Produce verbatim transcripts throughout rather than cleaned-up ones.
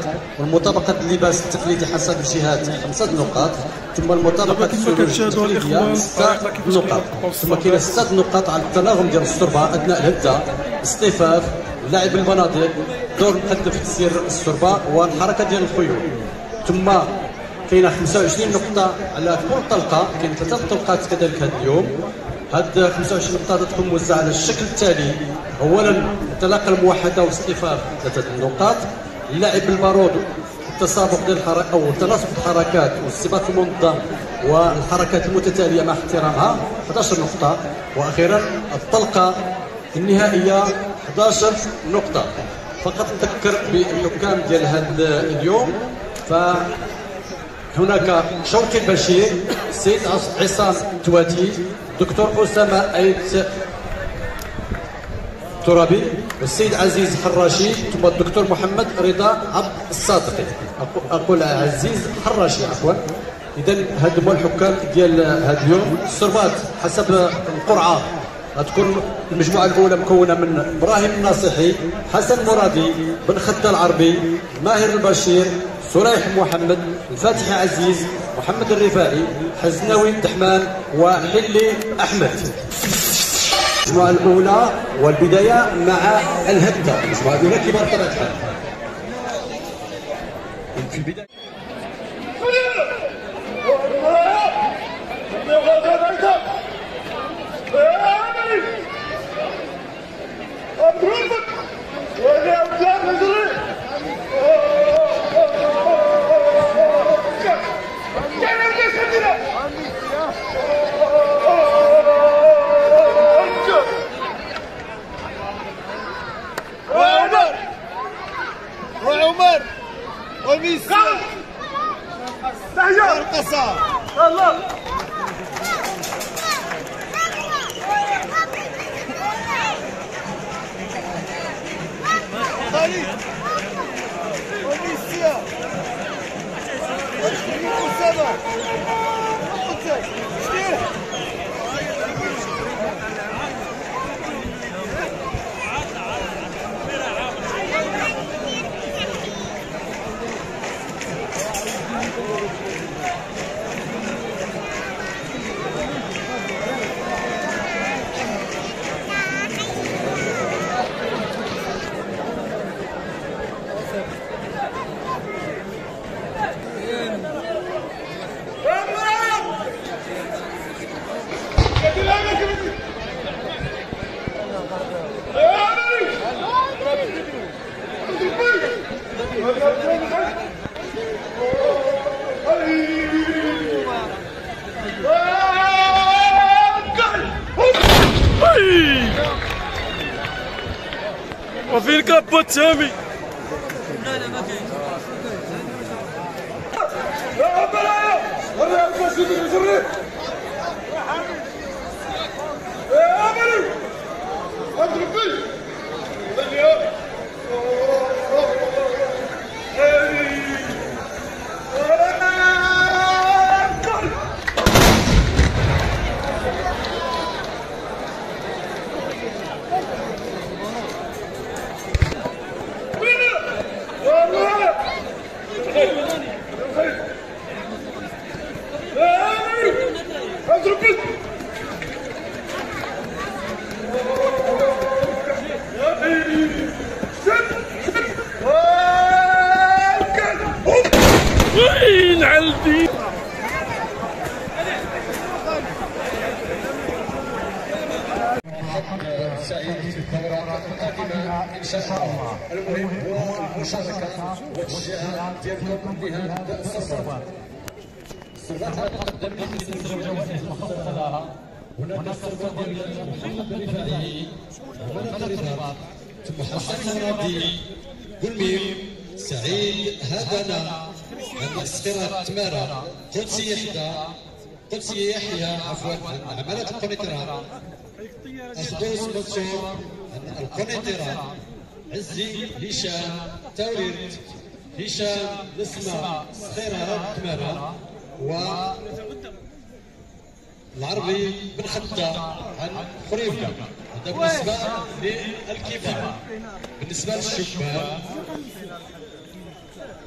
والمطابقه اللباس التقليدي حسب الجهات خمسه نقاط، ثم المطابقه التقليديه سته نقاط، ثم كاين سته نقاط على التناغم ديال السربه اثناء الهده، الاصطفاف، لعب البنادق، دور مقدم في تسيير السربه والحركه ديال الخيول. ثم كاينه خمسة وعشرين نقطه على كل طلقه، كاين ثلاثه طلقات كذلك هذا اليوم. هاد خمسة وعشرين نقطه تكون موزعه على الشكل التالي: اولا الانطلاقه الموحده والاصطفاف ثلاثه نقاط، اللعب بالبارود، التسابق ديال الحركات او تناسق الحركات والسباق المنظم والحركات المتتاليه مع احترامها احد عشر نقطه، واخيرا الطلقه النهائيه احد عشر نقطه. فقط نذكر بالحكام ديال هذا اليوم، فهناك شوقي البشير، السيد عصام تواتي، دكتور اسامه ايت ترابي، والسيد عزيز حراشي، ثم الدكتور محمد رضا عبد الصادقي. اقول عزيز حراشي عفوا. اذا هادو هما الحكام ديال هذا اليوم. السربات حسب القرعه غتكون المجموعه الاولى مكونه من ابراهيم الناصحي، حسن مرادي، بن خدة العربي، ماهر البشير، سريح محمد، الفاتحي عزيز، محمد الرفاعي، حزناوي الدحمان، وحلي احمد. المجموعه الاولى والبدايه مع الهده، المجموعه الاولى كما طبيعه الحال. في البدايه وعمر وميسي والقصا الله خالد وميسي وسبع وفي الكابوت سامي. لا لا ما كاين. يا بلا ورا الكاس يجري. يا حبيبي. يا بلا. اضرب فيه. اليوم. وين علدي سعيد في الدورة القادمة إن شاء الله. المهم هو المشاركة والشجاعة ديالكم بهذا السفر. السفر تقدم بخمس جوائز مخصصة لها. هناك السفر ديال محمد الرفاعي، هناك رضا، ثم حسن مرادي، قلميم، سعيد هادانا، الصغيرة تمارا، قدسي يحيى، قدسي يحيى عفوا عمالة القنيطرة، أخدوس منصور القنيطرة، عزي هشام توريد، هشام نسمة صغيرة تمارا، و العربي بن خدة عن خريبكا. هذا بالنسبة للكبار. بالنسبة للشباب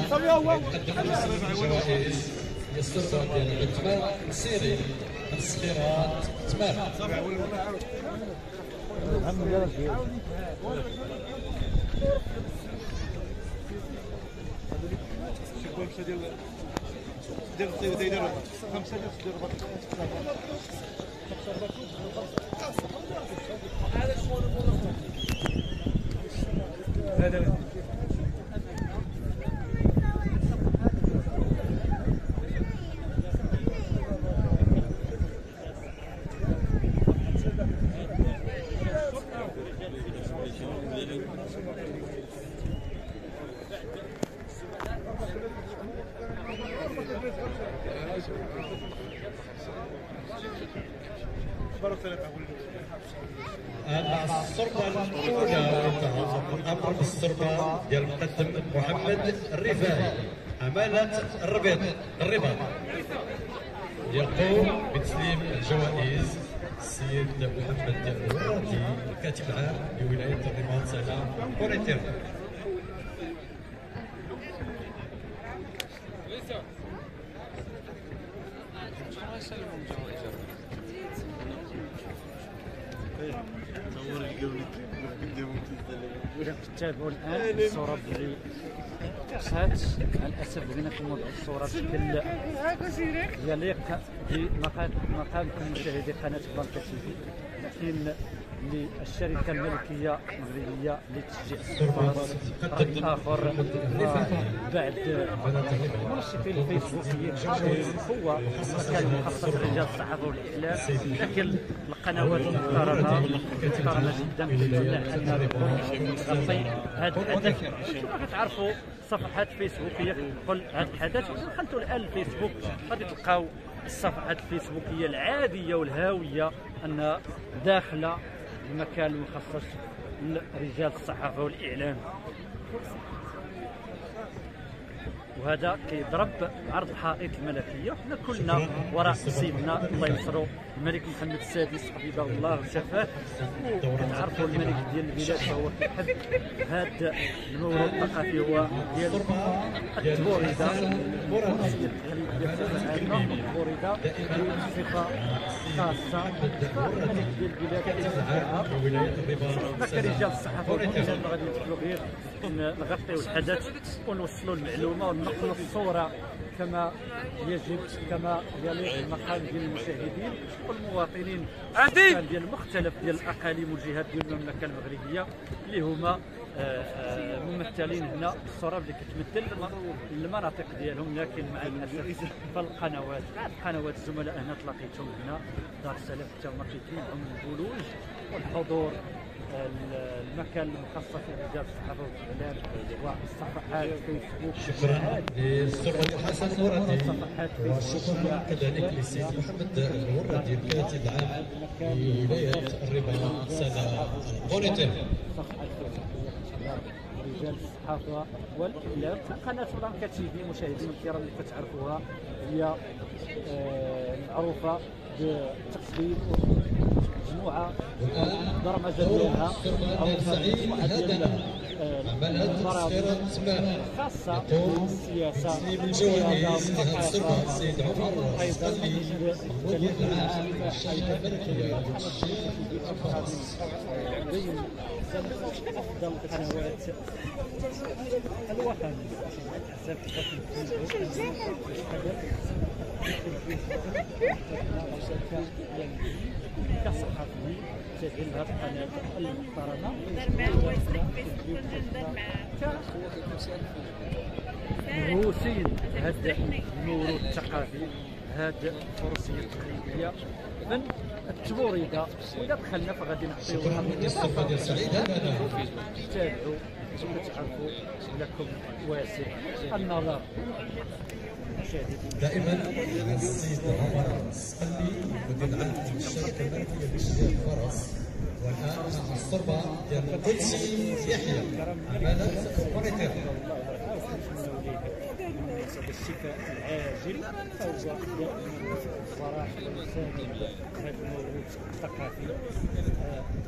يقدم جوائز هي السلطه ديال التمام السيري الصغيرات تمام. ديال ديال خمسة ديال هذا الصربة الأولى الأمر بالصربة ديال المقدم محمد الرفاعي عمالة الربيط الرباط يقوم بتسليم الجوائز السيد محمد الورادي الكاتب العام لولاية الرباط سنة موريتير. تتابعوا الان الصوره اللي تقصات مع الاسف بغينا نكونوا الصوره بشكل ديال في مقام مشاهدي قناه بلانكا تي في، لكن للشركه الملكيه المغربيه لتشجيع السفارات راي اخر بعد منشطين الفيسبوكيين هو مكان مخصص لرجال الصحافه والاعلام، لكن القنوات المحترمه محترمه جدا كتمنع انها تغطي هذا الحدث. كما كتعرفوا صفحات فيسبوكيه كتقول هذا الحدث، دخلتوا الان الفيسبوك غادي تلقاو الصفحات الفيسبوكيه العاديه والهاويه ان داخله المكان المخصص لرجال الصحافه والاعلام، وهذا كيضرب عرض الحائط الملكيه. وحنا كلنا وراء سيدنا الله ينصرو الملك محمد السادس حفظه الله وشفاه، وكتعرفوا الملك ديال البلاد فهو كيحب هذا الموروث الثقافي هو ديال التبوريده والمراسيه التقليديه بصفه عامه. التبوريده بصفه خاصه الملك ديال البلاد كيحبها. كرجال الصحافه والاعلام غادي ندخلوا غير نغطيو الحدث ونوصلوا المعلومه ونقلوا الصوره كما يجب، كما يليق المقام ديال المشاهدين والمواطنين ديال مختلف ديال الاقاليم والجهات ديال المملكه المغربيه اللي هما ممثلين هنا الصوره اللي كتمثل المناطق ديالهم. لكن مع الاسف فالقنوات القنوات الزملاء هنا تلاقيتهم هنا دار السلام حتى هما كيتمنعوا من البلوج والحضور المكان المخصص لرجال الصحافه والاعلام والصفحات فيسبوك. شكرا للسرة حسن الورادي، وشكرا كذلك للسيد محمد الورادي الكاتب العام لولاية الرباط سنة موريتير. رجال الصحافه والاعلام قناه بلانكا تي في مشاهدينا الكرام اللي كتعرفوها هي معروفه بالتقديم مجموعه برمجه ديالها او مجموعه ديال البرامج خاصه بالسياسه والرياضه والثقافه السيد عمر ايضا المدير العام للشركه الملكيه بين افضل القنوات الوطنيه كصحفي تدعي لهذه القناه المحترمه مهووسين هذا الموروث الثقافي، هذه الفروسيه التقليديه من التبوريده. واذا دخلنا فغادي نعطيو الصفه ديال سعيد هذا تابعوا تعرفوا لكم واسع النظر. دائما السيد عمر السقلي مدير العام للشركه الملكيه لتشجيع الفرس، والان مع الصربه ديال القدسي يحيى عماله موريتير. الشفاء العاجل فهو يأمن الفرح والساند هذا الموروث الثقافي.